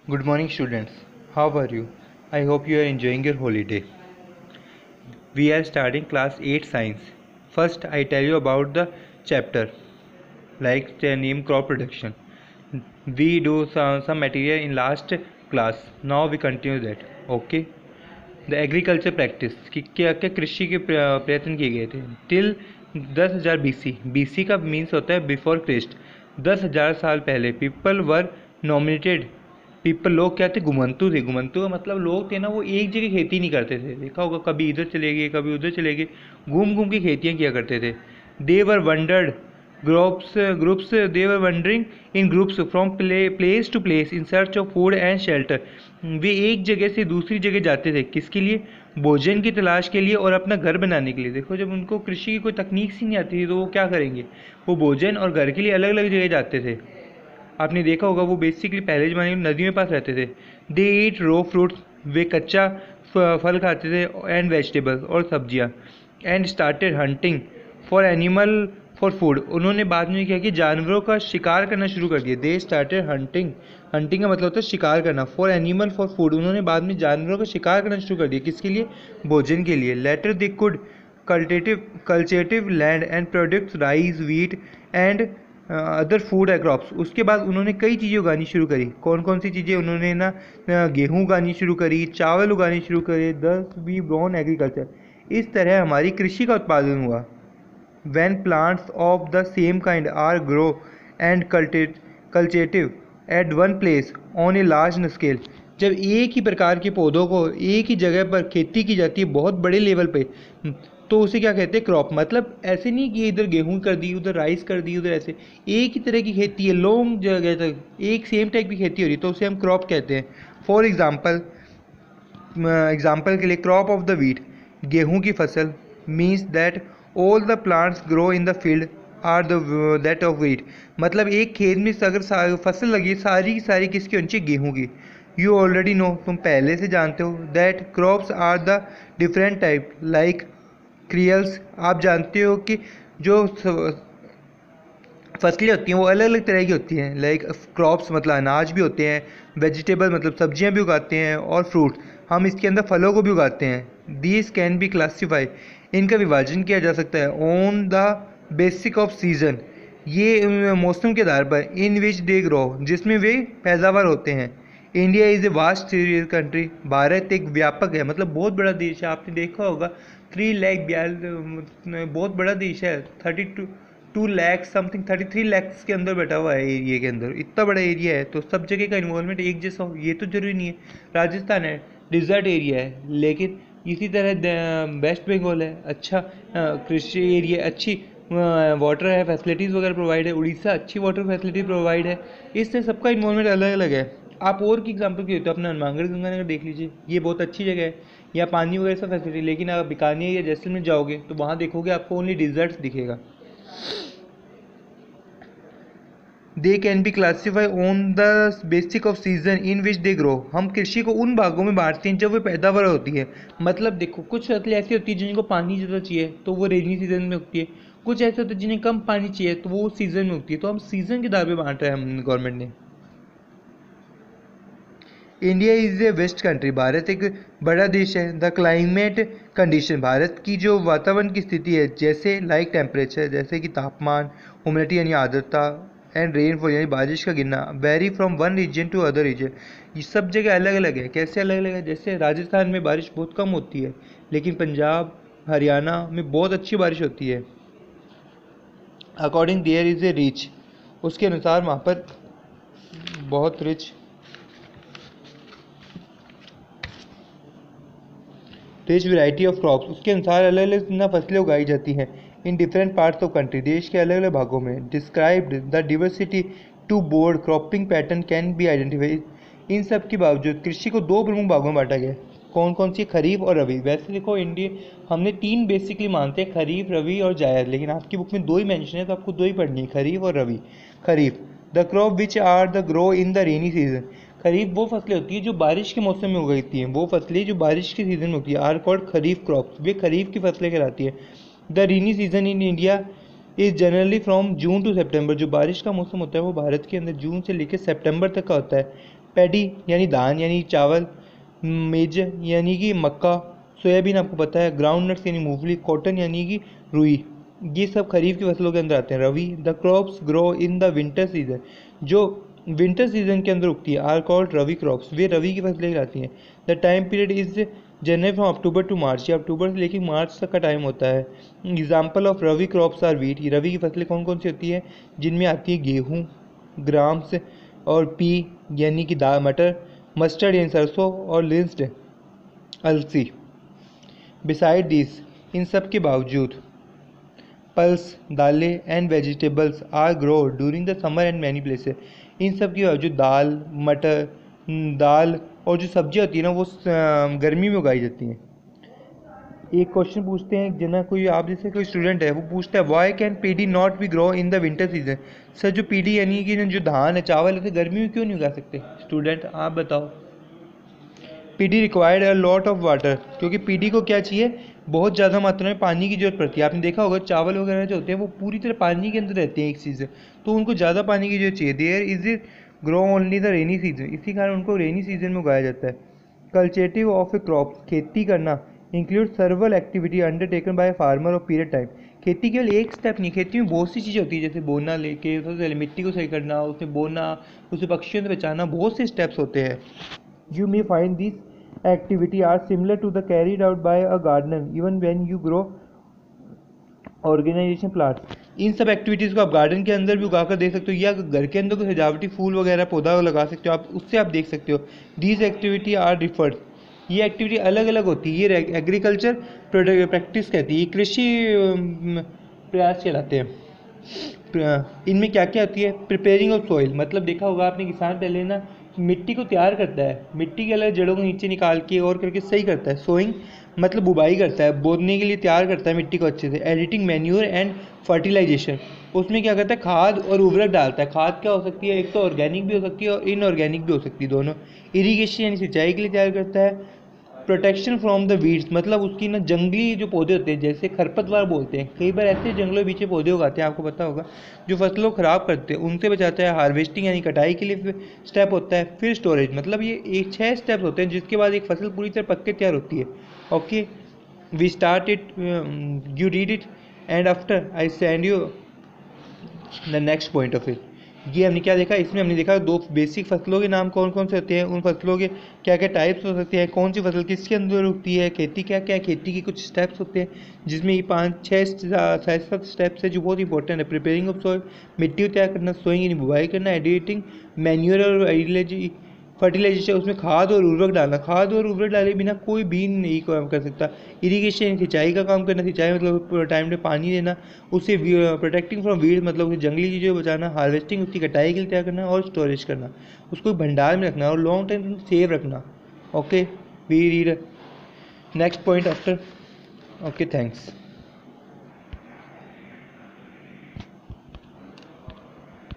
Good morning, students. How are you? I hope you are enjoying your holiday. We are starting class 8 science. First, I tell you about the chapter like the name crop production. We do some material in last class. Now we continue that. Okay. The agriculture practice कि क्या क्या कृषि के प्रयत्न किए गए थे till 10,000 BC। BC का मीन्स होता है बिफोर क्रिस्ट। 10,000 साल पहले पीपल वर नॉमिनेटेड। पीपल लोग क्या थे? घुमंतु थे। घुमंतु का मतलब लोग थे ना, वो एक जगह खेती नहीं करते थे। देखा होगा कभी इधर चले गए कभी उधर चले गए, घूम घूम के खेतियाँ किया करते थे। They were wondered groups they were wandering in groups from place to place in search of food and shelter. वे एक जगह से दूसरी जगह जाते थे, किसके लिए? भोजन की तलाश के लिए और अपना घर बनाने के लिए। देखो, जब उनको कृषि की कोई तकनीक सी नहीं आती थी तो वो क्या करेंगे? वो भोजन और घर के लिए अलग अलग जगह जाते थे। आपने देखा होगा वो बेसिकली पहले ज़माने में नदियों के पास रहते थे। दे ईट रो फ्रूट्स, वे कच्चा फल खाते थे, एंड वेजिटेबल्स और सब्जियाँ। And started hunting for animal for food. उन्होंने बाद में क्या किया? जानवरों का शिकार करना शुरू कर दिया। दे स्टार्टेड हंटिंग, हंटिंग का मतलब होता है शिकार करना। फॉर एनिमल फॉर फूड, उन्होंने बाद में जानवरों का शिकार करना शुरू कर दिया। किसके लिए? भोजन के लिए। Later they could cultivate land and products rice wheat and other food crops. उसके बाद उन्होंने कई चीज़ें उगानी शुरू करी। कौन कौन सी चीज़ें? उन्होंने ना गेहूँ उगानी शुरू करी, चावल उगानी शुरू करे। दस वी ब्रॉन एग्रीकल्चर। इस तरह हमारी कृषि का उत्पादन हुआ। When plants of the same kind are grow and cultivated at one place on a large scale, जब एक ही प्रकार के पौधों को एक ही जगह पर खेती की जाती है बहुत बड़े लेवल पे, तो उसे क्या कहते हैं? क्रॉप। मतलब ऐसे नहीं कि इधर गेहूं कर दी उधर राइस कर दी उधर, ऐसे एक ही तरह की खेती है, लॉन्ग जगह तक एक सेम टाइप की खेती हो रही है, तो उसे हम क्रॉप कहते हैं। फॉर एग्जाम्पल के लिए क्रॉप ऑफ द वीट, गेहूं की फसल। Means that all the plants grow in the field are that of wheat. मतलब एक खेत में अगर फसल लगी सारी की सारी किसकी होनी चाहिए? गेहूँ की। यू ऑलरेडी नो, तुम पहले से जानते हो, that crops are the different type like cereals. आप जानते हो कि जो फसलें होती हैं वो अलग अलग तरह की होती हैं। लाइक क्रॉप्स मतलब अनाज भी होते हैं, वेजिटेबल मतलब सब्जियां भी उगाते हैं, और फ्रूट हम इसके अंदर फलों को भी उगाते हैं। दीज कैन बी क्लासीफाई, इनका विभाजन किया जा सकता है on the basic of season, ये मौसम के आधार पर। इन विच दे ग्रो, जिसमें वे पैदावार होते हैं। India is a vast country, भारत एक व्यापक है, मतलब बहुत बड़ा देश है। आपने देखा होगा 3 लाख बहुत बड़ा देश है। 2 लाख समथिंग 33 लैक्स के अंदर बैठा हुआ है एरिया के अंदर। इतना बड़ा एरिया है तो सब जगह का इन्वॉल्वमेंट एक जैसा हो ये तो जरूरी नहीं है। राजस्थान है, डिजर्ट एरिया है, लेकिन इसी तरह वेस्ट बंगाल है, अच्छा कृषि एरिया, अच्छी वाटर है, फैसिलिटीज़ वगैरह प्रोवाइड है। उड़ीसा अच्छी वाटर फैसिलिटी प्रोवाइड है। इससे सबका इन्वॉल्वमेंट अलग अलग है। आप और की एग्जांपल की होते हो, अपना हनुमानगढ़ गंगानगर देख लीजिए, ये बहुत अच्छी जगह है, या पानी वगैरह सब फैसिलिटी। लेकिन आप बीकानेर या जैसलमेर जाओगे तो वहाँ देखोगे आपको ओनली डिजर्ट्स दिखेगा। They can be classify on the basic of season in which they grow. हम कृषि को उन भागों में बांटते हैं जब वो पैदावार होती है। मतलब देखो, कुछ फसलें ऐसी होती है जिनको पानी ज़्यादा चाहिए तो वो रेनी सीजन में उगती है, कुछ ऐसे होते हैं जिन्हें कम पानी चाहिए तो वो सीजन में उगती है। तो हम सीजन के आधार पे बांट रहे हैं हम गवर्नमेंट ने। India is a vast country, भारत एक बड़ा देश है। द क्लाइमेट कंडीशन, भारत की जो वातावरण की स्थिति है, जैसे लाइक टेम्परेचर, जैसे कि तापमान, ह्यूमिडिटी यानी आर्द्रता, एंड रेनफॉल यानी बारिश का गिरना, vary from one region to other region. ये सब जगह अलग अलग है। कैसे अलग अलग है? जैसे राजस्थान में बारिश बहुत कम होती है, लेकिन पंजाब हरियाणा में बहुत अच्छी बारिश होती है। According there is a rich, उसके अनुसार वहाँ पर बहुत रिच वैरायटी ऑफ क्रॉप्स, उसके अनुसार अलग अलग ना फसलें उगाई जाती हैं in different parts of country, देश के अलग अलग भागों में। Described the diversity to broad cropping pattern can be identified. इन सब के बावजूद कृषि को 2 प्रमुख भागों में बांटा गया। कौन कौन सी? खरीफ और रबी। वैसे देखो, इंडिया हमने 3 बेसिकली मानते हैं, खरीफ, रबी और जायद, लेकिन आपकी बुक में 2 ही मेंशन है तो आपको 2 ही पढ़नी है, खरीफ और rabi. Kharif, the crop which are the grow in the rainy season. Kharif वो फसलें होती है जो बारिश के मौसम में उगती हैं, वो फसलें जो बारिश के सीजन में होती है आर कॉल्ड खरीफ क्रॉप्स, वे खरीफ की फसलें कहलाती है। The rainy season in India is generally from June to September, जो बारिश का मौसम होता है वो भारत के अंदर जून से लेकर सितंबर तक का होता है। पैडी यानी धान यानी चावल, मेज यानी कि मक्का, सोयाबीन आपको पता है, ग्राउंड नट्स यानी मूंगफली, कॉटन यानी कि रुई, ये सब खरीफ की फसलों के अंदर आते हैं। Rabi, the crops grow in the winter season, जो विंटर सीजन के अंदर उगती है, आर कॉल्ड रवि क्रॉप्स, वे रवि की फसलें कहलाती हैं। The time period is January from October to March, ये अक्टूबर से लेकर मार्च तक का टाइम होता है। Example of rabi crops are wheat, rabi की फसलें कौन कौन सी होती है, जिनमें आती है गेहूँ, ग्राम्स और पी यानी कि दाल, मटर, मस्टर्ड यानी सरसों और लिंस्ड अलसी। बिसाइड दिस, इन सब के बावजूद, पल्स दालें and vegetables are grow during the summer and many places, इन सब के बावजूद दाल, मटर, दाल और जो सब्जियाँ होती है ना वो गर्मी में उगाई जाती हैं। एक क्वेश्चन पूछते हैं जना, कोई आप जैसे कोई स्टूडेंट है वो पूछता है why can paddy not be grow in the winter season, sir जो पीडी यानी कि जो धान है चावल है गर्मी में क्यों नहीं उगा सकते, स्टूडेंट आप बताओ। Paddy required a lot of water, क्योंकि पीडी को क्या चाहिए, बहुत ज़्यादा मात्रा में पानी की जरूरत पड़ती है। आपने देखा होगा चावल वगैरह जो होते हैं वो पूरी तरह पानी के अंदर रहते हैं एक चीज़, तो उनको ज़्यादा पानी की जरूरत चाहिए। There is it grow only the rainy season, इसी कारण उनको रेनी सीजन में उगाया जाता है। कल्चेटिव ऑफ ए क्रॉप, खेती करना include several activity undertaken by farmer of period time, खेती केवल एक स्टेप नहीं, खेती में बहुत सी चीज़ें होती है, जैसे बोना लेके सबसे पहले मिट्टी को सही करना, उसमें बोना, उसे पक्षियों से बचाना, बहुत से स्टेप्स होते हैं। You may find these activity are similar to the carried out by a gardener even when you grow organisation plants, इन सब एक्टिविटीज़ को आप गार्डन के अंदर भी उगा कर देख सकते हो, या घर के अंदर कोई सजावटी फूल वगैरह पौधा लगा सकते हो आप, उससे आप देख सकते हो। दीज एक्टिविटी आर डिफर्ड, ये एक्टिविटी अलग अलग होती है, ये एग्रीकल्चर प्रैक्टिस कहती है, ये कृषि प्रयास कहलाते हैं। इनमें क्या क्या होती है, प्रिपेयरिंग ऑफ सॉइल, मतलब देखा होगा आपने किसान पहले ना मिट्टी को तैयार करता है, मिट्टी के अलग जड़ों को नीचे निकाल के और करके सही करता है। सोइंग मतलब बुबाई करता है, बोने के लिए तैयार करता है मिट्टी को अच्छे से। एडिटिंग मैन्योर एंड फर्टिलाइजेशन, उसमें क्या करता है, खाद और उर्वरक डालता है। खाद क्या हो सकती है, एक तो ऑर्गेनिक भी हो सकती है और इनऑर्गेनिक भी हो सकती है, दोनों। इरीगेशन यानी सिंचाई के लिए तैयार करता है। प्रोटेक्शन फ्रॉम द वीड्स, मतलब उसकी ना जंगली जो पौधे होते हैं जैसे खरपतवार बोलते हैं, कई बार ऐसे जंगलों के पीछे पौधे उगाते हैं, आपको पता होगा, जो फसलों को ख़राब करते हैं, उनसे बचाता है। हार्वेस्टिंग यानी कटाई के लिए स्टेप होता है। फिर स्टोरेज, मतलब ये 6 स्टेप्स होते हैं जिसके बाद एक फसल पूरी तरह पक के तैयार होती है। Okay, we start it, you read it and after I send you the next point of it. ये हमने क्या देखा, इसमें हमने देखा 2 बेसिक फसलों के नाम कौन कौन से होते हैं, उन फसलों के क्या क्या टाइप्स हो सकते हैं, कौन सी फसल किसके अंदर उगती है, खेती क्या क्या है, खेती के कुछ स्टेप्स होते हैं जिसमें ये 5-6-7 स्टेप्स है जो बहुत इंपॉर्टेंट है। प्रिपेयरिंग ऑफ सॉइल, मिट्टी को तैयार करना, सोइंग यानी बुवाई करना, एडिटिंग मैन्योर और फर्टिलाइजेशन, उसमें खाद और उर्वरक डालना, खाद और उर्वरक डाले बिना कोई भी नहीं काम कर सकता। इरीगेशन सिंचाई का काम करना, सिंचाई मतलब टाइम पे पानी देना, उससे प्रोटेक्टिंग फ्रॉम वीड मतलब उसे जंगली चीज़ें बचाना। हार्वेस्टिंग उसकी कटाई के लिए तैयार करना और स्टोरेज करना, उसको भंडार में रखना और लॉन्ग टाइम सेव रखना। Okay, we read next point after. Okay, thanks.